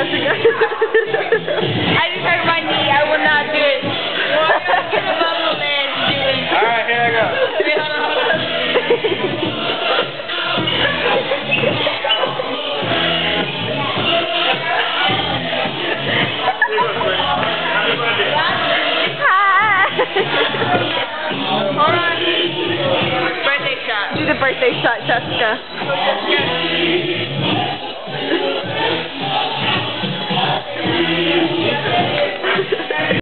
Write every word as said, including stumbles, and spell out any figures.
Jessica. I just hurt my knee. I will not do it. Well, I'm going to bubble and do it. Alright, here I go. Wait, hold on, hold on. Hold on. Birthday shot. Do the birthday shot, Jessica. Jessica.